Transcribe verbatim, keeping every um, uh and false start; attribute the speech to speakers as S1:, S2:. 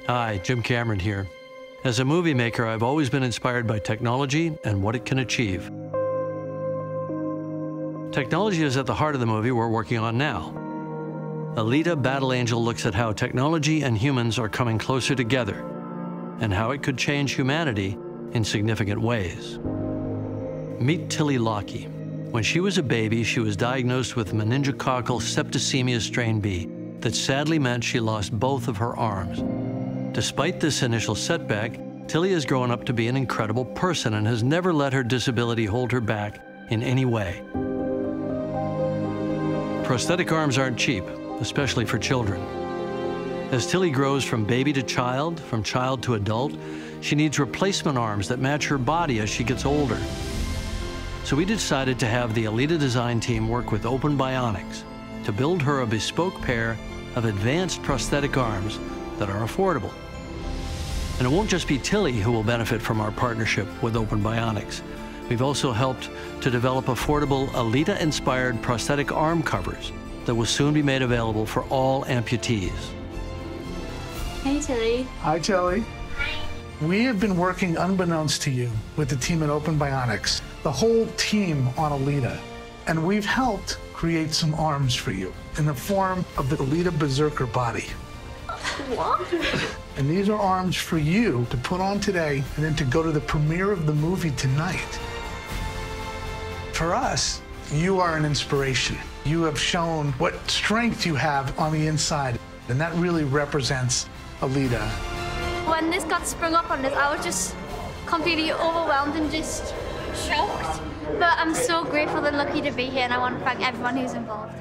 S1: Hi, Jim Cameron here. As a movie maker, I've always been inspired by technology and what it can achieve. Technology is at the heart of the movie we're working on now. Alita: Battle Angel looks at how technology and humans are coming closer together and how it could change humanity in significant ways. Meet Tilly Lockey. When she was a baby, she was diagnosed with meningococcal septicemia strain B that sadly meant she lost both of her arms. Despite this initial setback, Tilly has grown up to be an incredible person and has never let her disability hold her back in any way. Prosthetic arms aren't cheap, especially for children. As Tilly grows from baby to child, from child to adult, she needs replacement arms that match her body as she gets older. So we decided to have the Alita design team work with Open Bionics to build her a bespoke pair of advanced prosthetic arms that are affordable. And it won't just be Tilly who will benefit from our partnership with Open Bionics. We've also helped to develop affordable Alita-inspired prosthetic arm covers that will soon be made available for all amputees.
S2: Hey, Tilly.
S3: Hi, Tilly.
S2: Hi.
S3: We have been working unbeknownst to you with the team at Open Bionics, the whole team on Alita, and we've helped create some arms for you in the form of the Alita Berserker body.
S2: What?
S3: And these are arms for you to put on today and then to go to the premiere of the movie tonight. For us, you are an inspiration. You have shown what strength you have on the inside, and that really represents Alita.
S2: When this got sprung up on us, I was just completely overwhelmed and just shocked. But I'm so grateful and lucky to be here, and I want to thank everyone who's involved.